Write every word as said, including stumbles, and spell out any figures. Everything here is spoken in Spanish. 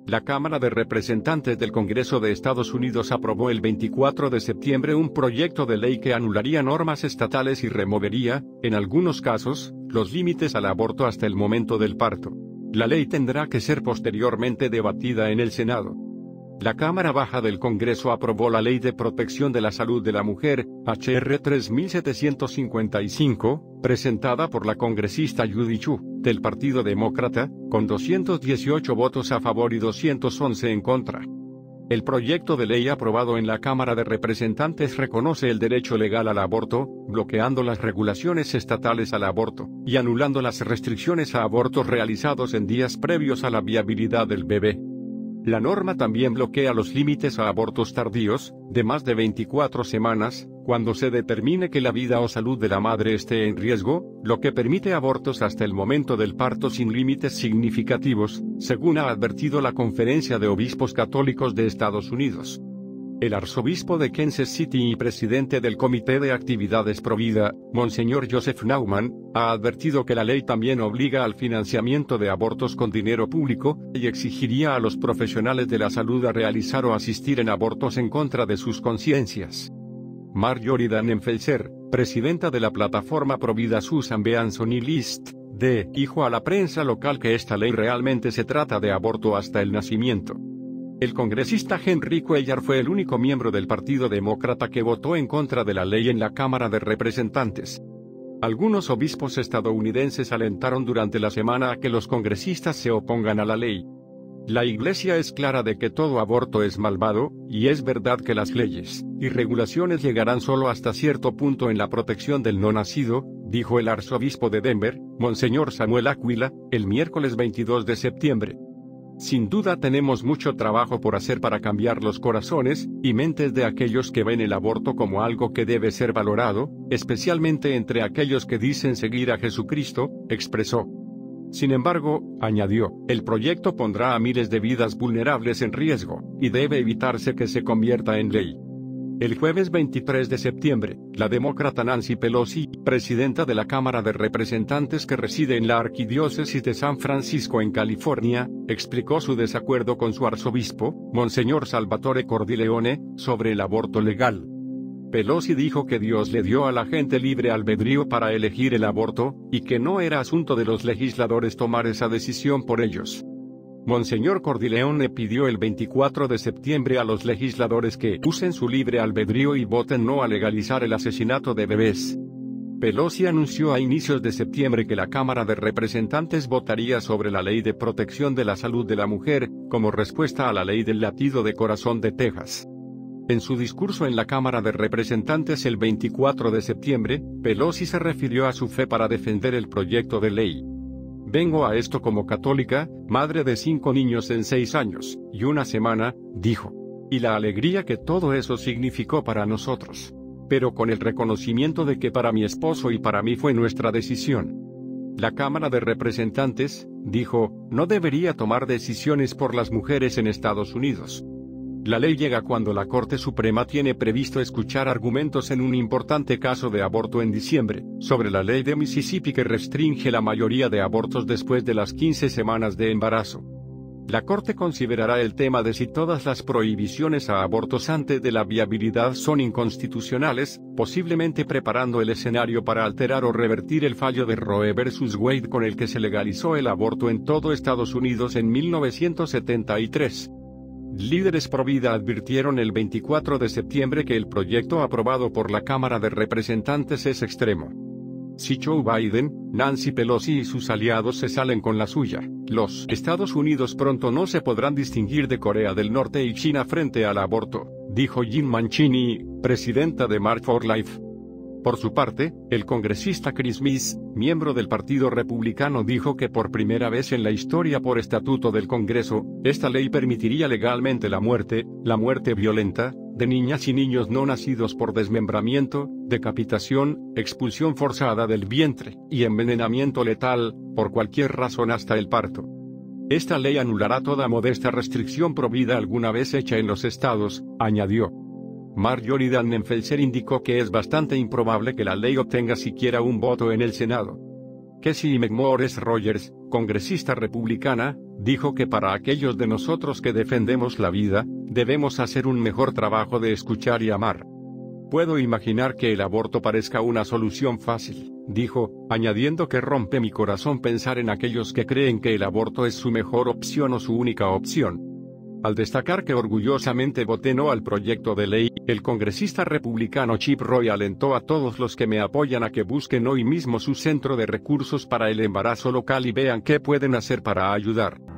La Cámara de Representantes del Congreso de Estados Unidos aprobó el veinticuatro de septiembre un proyecto de ley que anularía normas estatales y removería, en algunos casos, los límites al aborto hasta el momento del parto. La ley tendrá que ser posteriormente debatida en el Senado. La Cámara Baja del Congreso aprobó la Ley de Protección de la Salud de la Mujer, H R tres mil setecientos cincuenta y cinco, presentada por la congresista Judy Chu, del Partido Demócrata, con doscientos dieciocho votos a favor y doscientos once en contra. El proyecto de ley aprobado en la Cámara de Representantes reconoce el derecho legal al aborto, bloqueando las regulaciones estatales al aborto, y anulando las restricciones a abortos realizados en días previos a la viabilidad del bebé. La norma también bloquea los límites a abortos tardíos, de más de veinticuatro semanas, cuando se determine que la vida o salud de la madre esté en riesgo, lo que permite abortos hasta el momento del parto sin límites significativos, según ha advertido la Conferencia de Obispos Católicos de Estados Unidos. El arzobispo de Kansas City y presidente del Comité de Actividades Provida, Monseñor Joseph Naumann, ha advertido que la ley también obliga al financiamiento de abortos con dinero público, y exigiría a los profesionales de la salud a realizar o asistir en abortos en contra de sus conciencias. Marjorie Dannenfelser, presidenta de la plataforma Provida Susan B. Anthony List, D., dijo a la prensa local que esta ley realmente se trata de aborto hasta el nacimiento. El congresista Henry Cuellar fue el único miembro del Partido Demócrata que votó en contra de la ley en la Cámara de Representantes. Algunos obispos estadounidenses alentaron durante la semana a que los congresistas se opongan a la ley. La Iglesia es clara de que todo aborto es malvado, y es verdad que las leyes y regulaciones llegarán solo hasta cierto punto en la protección del no nacido, dijo el arzobispo de Denver, Monseñor Samuel Aquila, el miércoles veintidós de septiembre. Sin duda tenemos mucho trabajo por hacer para cambiar los corazones y mentes de aquellos que ven el aborto como algo que debe ser valorado, especialmente entre aquellos que dicen seguir a Jesucristo, expresó. Sin embargo, añadió, el proyecto pondrá a miles de vidas vulnerables en riesgo, y debe evitarse que se convierta en ley. El jueves veintitrés de septiembre, la demócrata Nancy Pelosi, presidenta de la Cámara de Representantes que reside en la Arquidiócesis de San Francisco en California, explicó su desacuerdo con su arzobispo, Monseñor Salvatore Cordileone, sobre el aborto legal. Pelosi dijo que Dios le dio a la gente libre albedrío para elegir el aborto, y que no era asunto de los legisladores tomar esa decisión por ellos. Monseñor Cordileone pidió el veinticuatro de septiembre a los legisladores que usen su libre albedrío y voten no a legalizar el asesinato de bebés. Pelosi anunció a inicios de septiembre que la Cámara de Representantes votaría sobre la Ley de Protección de la Salud de la Mujer, como respuesta a la Ley del Latido de Corazón de Texas. En su discurso en la Cámara de Representantes el veinticuatro de septiembre, Pelosi se refirió a su fe para defender el proyecto de ley. Vengo a esto como católica, madre de cinco niños en seis años y una semana, dijo. Y la alegría que todo eso significó para nosotros. Pero con el reconocimiento de que para mi esposo y para mí fue nuestra decisión. La Cámara de Representantes, dijo, no debería tomar decisiones por las mujeres en Estados Unidos. La ley llega cuando la Corte Suprema tiene previsto escuchar argumentos en un importante caso de aborto en diciembre, sobre la ley de Mississippi que restringe la mayoría de abortos después de las quince semanas de embarazo. La Corte considerará el tema de si todas las prohibiciones a abortos antes de la viabilidad son inconstitucionales, posiblemente preparando el escenario para alterar o revertir el fallo de Roe versus Wade con el que se legalizó el aborto en todo Estados Unidos en mil novecientos setenta y tres. Líderes pro-vida advirtieron el veinticuatro de septiembre que el proyecto aprobado por la Cámara de Representantes es extremo. Si Joe Biden, Nancy Pelosi y sus aliados se salen con la suya, los Estados Unidos pronto no se podrán distinguir de Corea del Norte y China frente al aborto, dijo Jim Mancini, presidenta de March for Life. Por su parte, el congresista Chris Smith, miembro del Partido Republicano, dijo que por primera vez en la historia por estatuto del Congreso, esta ley permitiría legalmente la muerte, la muerte violenta, de niñas y niños no nacidos por desmembramiento, decapitación, expulsión forzada del vientre, y envenenamiento letal, por cualquier razón hasta el parto. Esta ley anulará toda modesta restricción pro-vida alguna vez hecha en los estados, añadió. Marjorie Dannenfelser indicó que es bastante improbable que la ley obtenga siquiera un voto en el Senado. Casey McMorris Rogers, congresista republicana, dijo que para aquellos de nosotros que defendemos la vida, debemos hacer un mejor trabajo de escuchar y amar. Puedo imaginar que el aborto parezca una solución fácil, dijo, añadiendo que rompe mi corazón pensar en aquellos que creen que el aborto es su mejor opción o su única opción. Al destacar que orgullosamente voté no al proyecto de ley, el congresista republicano Chip Roy alentó a todos los que me apoyan a que busquen hoy mismo su centro de recursos para el embarazo local y vean qué pueden hacer para ayudar.